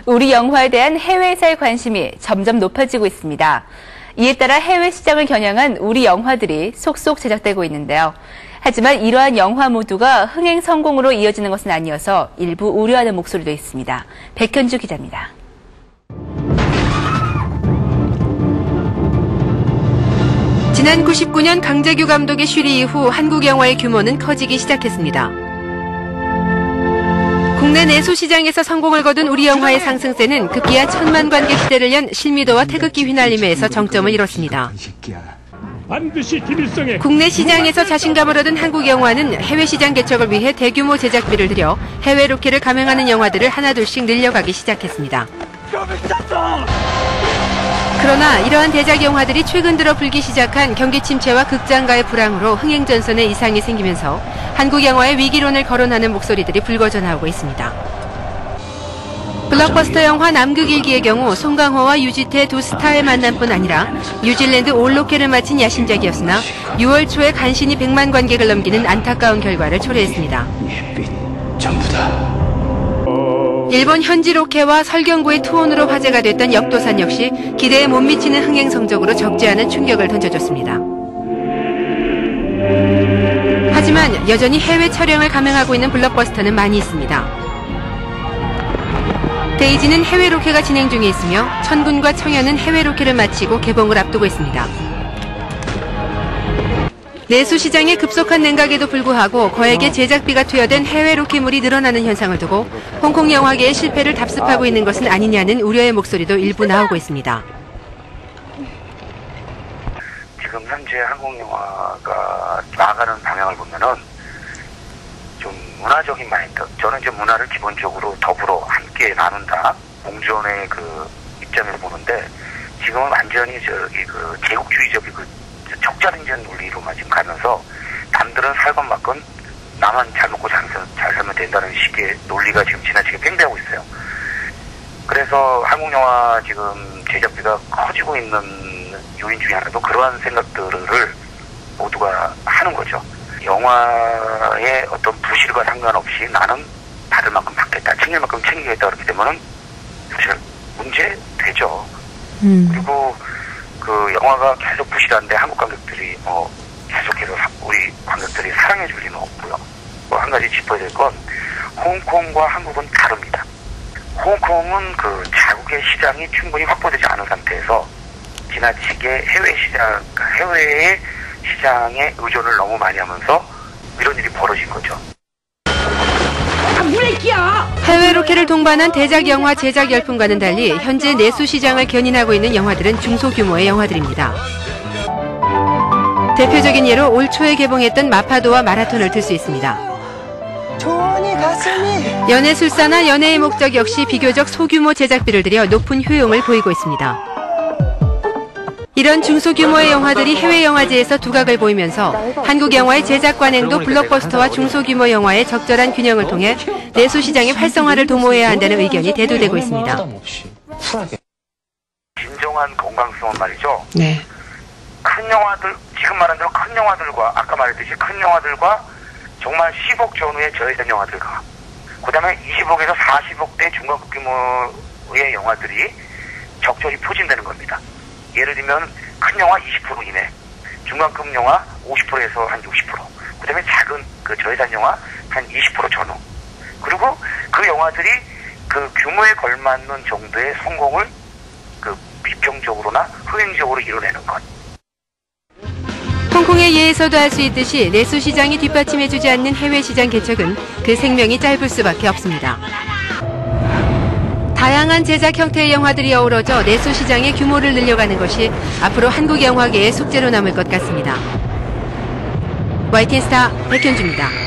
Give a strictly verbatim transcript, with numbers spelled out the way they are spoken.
우리 영화에 대한 해외에서의 관심이 점점 높아지고 있습니다. 이에 따라 해외 시장을 겨냥한 우리 영화들이 속속 제작되고 있는데요. 하지만 이러한 영화 모두가 흥행 성공으로 이어지는 것은 아니어서 일부 우려하는 목소리도 있습니다. 백현주 기자입니다. 지난 구십구 년 강재규 감독의 쉬리 이후 한국 영화의 규모는 커지기 시작했습니다. 국내 내수 시장에서 성공을 거둔 우리 영화의 상승세는 급기야 천만 관객 시대를 연 실미도와 태극기 휘날림에서 정점을 이뤘습니다. 국내 시장에서 자신감을 얻은 한국 영화는 해외 시장 개척을 위해 대규모 제작비를 들여 해외 로케를 감행하는 영화들을 하나둘씩 늘려가기 시작했습니다. 그러나 이러한 대작 영화들이 최근 들어 불기 시작한 경기 침체와 극장가의 불황으로 흥행 전선에 이상이 생기면서 한국 영화의 위기론을 거론하는 목소리들이 불거져 나오고 있습니다. 블록버스터 영화 남극일기의 경우 송강호와 유지태 두 스타의 만남뿐 아니라 뉴질랜드 올로케를 마친 야심작이었으나 유월 초에 간신히 백만 관객을 넘기는 안타까운 결과를 초래했습니다. 전부 다. 일본 현지 로케와 설경구의 투혼으로 화제가 됐던 역도산 역시 기대에 못 미치는 흥행 성적으로 적지 않은 충격을 던져줬습니다. 하지만 여전히 해외 촬영을 감행하고 있는 블록버스터는 많이 있습니다. 데이지는 해외 로케가 진행 중에 있으며 천군과 청년은 해외 로케를 마치고 개봉을 앞두고 있습니다. 내수 시장의 급속한 냉각에도 불구하고 거액의 제작비가 투여된 해외 로케물이 늘어나는 현상을 두고 홍콩 영화계의 실패를 답습하고 있는 것은 아니냐는 우려의 목소리도 일부 나오고 있습니다. 지금 현재 한국 영화가 나아가는 방향을 보면은 좀 문화적인 마인드, 저는 이제 문화를 기본적으로 더불어 함께 나눈다, 공존의 그 입장에서 보는데 지금은 완전히 저기 그 제국주의적인 그 적자등전 논리로만 지금 가면서 남들은 살건 말건 나만 잘 먹고 잘, 잘 살면 된다는 식의 논리가 지금 지나치게 팽배하고 있어요. 그래서 한국 영화 지금 제작비가 커지고 있는 요인 중에 하나도 그러한 생각들을 모두가 하는 거죠. 영화의 어떤 부실과 상관없이 나는 받을 만큼 받겠다, 챙길 만큼 챙기겠다 그렇게 되면은 사실 문제 되죠. 음. 그리고 그 영화가 계속 부실한데 한국 관객들이 뭐 계속해서 우리 관객들이 사랑해 줄 리는 없고요. 뭐 한 가지 짚어야 될 건 홍콩과 한국은 다릅니다. 홍콩은 그 자국의 시장이 충분히 확보되지 않은 상태에서 지나치게 해외 시장, 해외의 시장에 의존을 너무 많이 하면서 이런 일이 벌어진 거죠. 해외 로케를 동반한 대작 영화 제작 열풍과는 달리 현재 내수 시장을 견인하고 있는 영화들은 중소규모의 영화들입니다. 대표적인 예로 올 초에 개봉했던 마파도와 마라톤을 들 수 있습니다. 연애술사나 연애의 목적 역시 비교적 소규모 제작비를 들여 높은 효용을 보이고 있습니다. 이런 중소규모의 영화들이 해외 영화제에서 두각을 보이면서 한국 영화의 제작 관행도 블록버스터와 중소규모 영화의 적절한 균형을 통해 내수 시장의 활성화를 도모해야 한다는 의견이 대두되고 있습니다. 진정한 건강성은 말이죠. 네. 큰 영화들, 지금 말한 대로 큰 영화들과 아까 말했듯이 큰 영화들과 정말 십억 전후의 저예산 영화들과 그다음에 이십억에서 사십억대 중간급 규모의 영화들이 적절히 포진되는 겁니다. 예를 들면 큰 영화 이십 퍼센트 이내, 중간급 영화 오십 퍼센트에서 한 육십 퍼센트, 그 다음에 작은 그 저예산 영화 한 이십 퍼센트 전후. 그리고 그 영화들이 그 규모에 걸맞는 정도의 성공을 그 비평적으로나 흥행적으로 이뤄내는 것. 홍콩의 예에서도 알 수 있듯이 내수 시장이 뒷받침해주지 않는 해외 시장 개척은 그 생명이 짧을 수밖에 없습니다. 다양한 제작 형태의 영화들이 어우러져 내수 시장의 규모를 늘려가는 것이 앞으로 한국 영화계의 숙제로 남을 것 같습니다. 와이티엔스타 백현주입니다.